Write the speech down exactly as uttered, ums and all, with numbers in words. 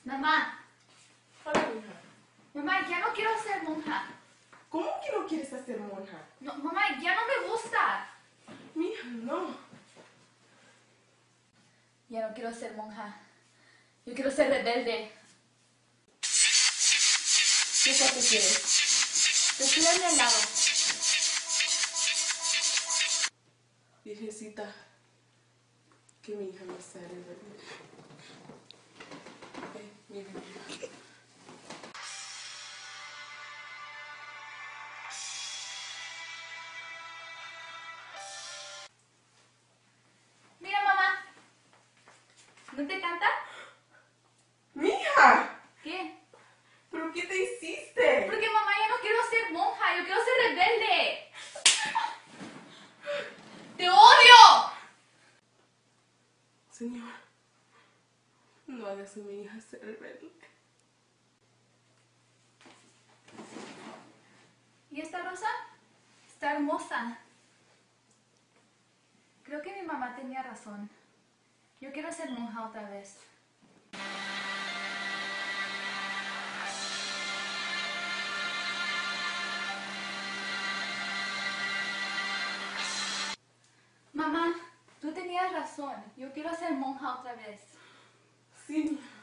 Mamá, Hola, mija. mamá, ya no quiero ser monja. ¿Cómo que no quieres hacer monja? No, mamá, ya no me gusta. Mija, no. Ya no quiero ser monja. Yo quiero ser rebelde. ¿Qué cosa quieres? Decídame al lado. Virgencita, que mi hija no sea rebelde. Eh, mira, mija. Mira, mamá. ¿No te canta? ¡Mija! ¿Qué? ¿Pero qué te hiciste? Porque mamá, ya no quiero ser monja. Yo quiero ser rebelde. ¡Te odio! Señor, no hagas a mi hija ser rebelde. ¿Y esta rosa? Está hermosa. Creo que mi mamá tenía razón. Yo quiero ser monja otra vez. Mamá, tú tenías razón. Yo quiero ser monja otra vez. Sí, mija.